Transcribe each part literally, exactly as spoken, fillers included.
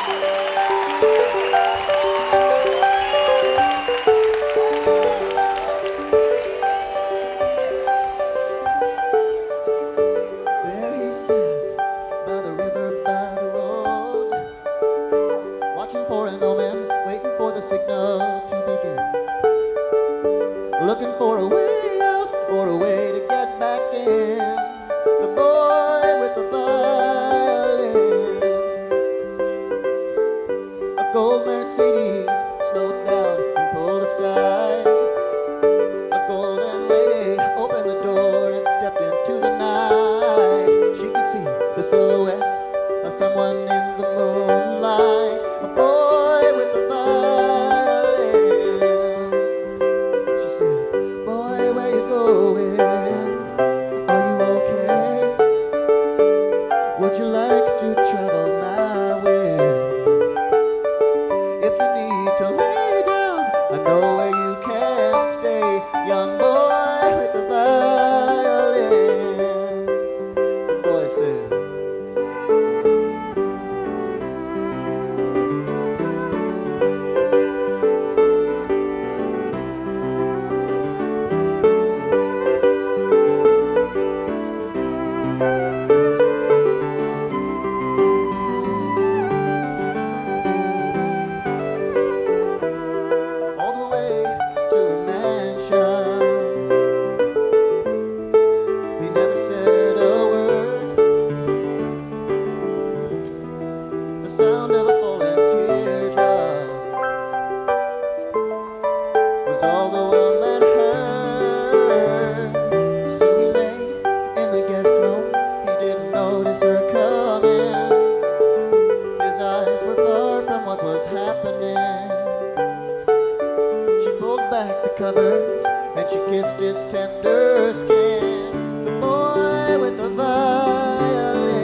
For an old man, waiting for the signal to begin, looking for a way out or a way to get back in. The boy with the violin, a gold Mercedes slowed down and pulled aside. A golden lady opened the door and stepped into the night. She could see the silhouette of someone in the moonlight. A boy with a violin. She said, boy, where you going? Are you okay? Would you like to travel my way? If you need to lay down, I know where you can stay. Young boy with the violin. The boy said, sound of a falling teardrop was all the woman heard. So he lay in the guest room, he didn't notice her coming. His eyes were far from what was happening. She pulled back the covers and she kissed his tender skin. The boy with the violin.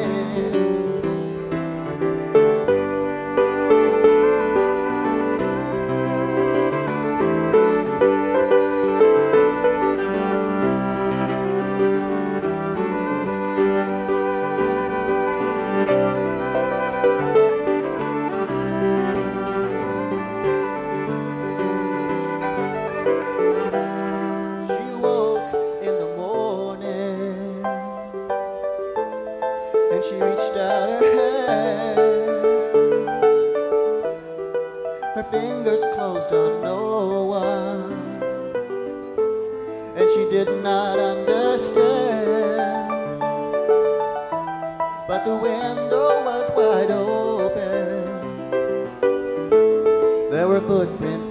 She reached out her hand, her fingers closed on no one, and she did not understand. But the window was wide open, there were footprints